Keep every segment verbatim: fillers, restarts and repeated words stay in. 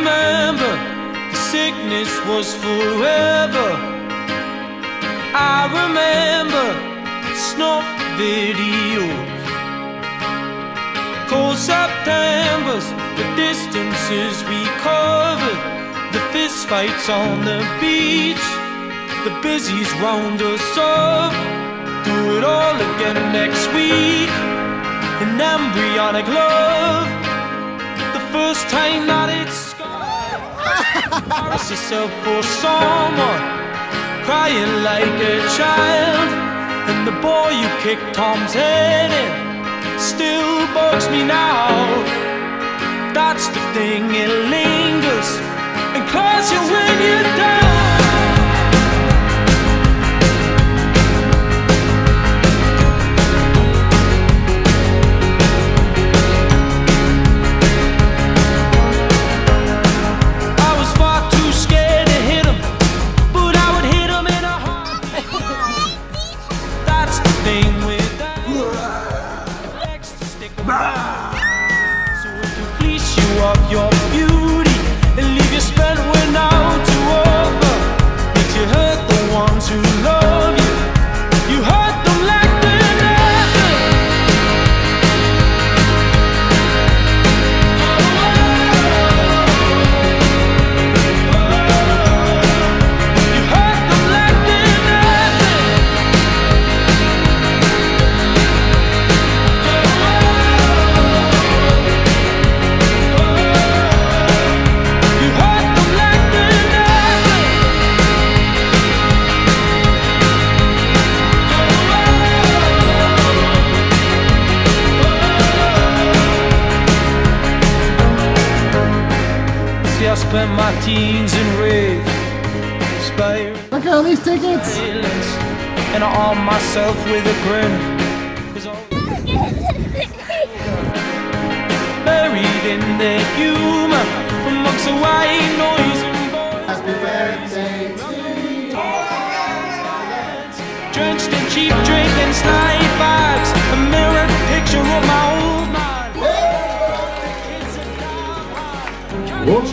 remember the sickness was forever. I remember snuff videos, cold Septembers, the distances we covered, the fist fights on the beach, the busies round us up. Do it all again next week. An embryonic love, the first time that it's scarred. Embarrass yourself for someone, crying like a child. And the boy you kicked Tom's head in still bugs me now. That's the thing, it lingers and claws you when you're down. So it can fleece you of your beauty and leave you spent when out to over. Makes you hurt the ones who love you. You hurt them like they're nothing. You hurt them like they're nothing. I spent my teens in rage, inspiring. Look at all these tickets! And I arm myself with a grin, 'cause all buried in their humor, amongst the white noise and boys. Happy birthday to you. Drenched in cheap drink and snide bags, a mirrored picture of my old man. Whoop.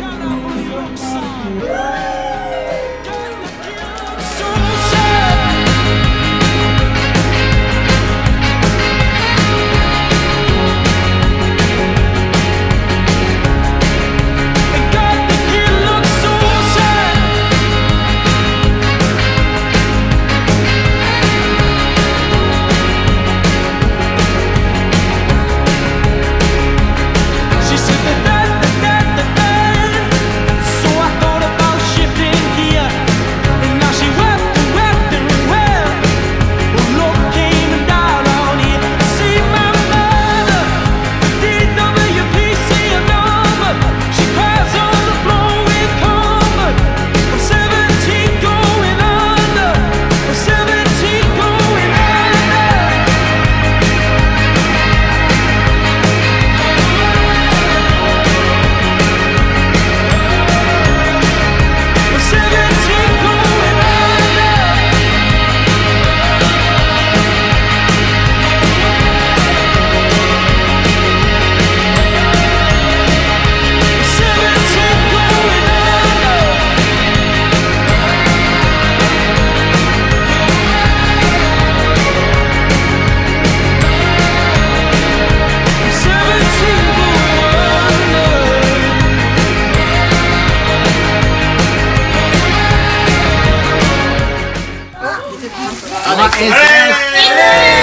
What is this?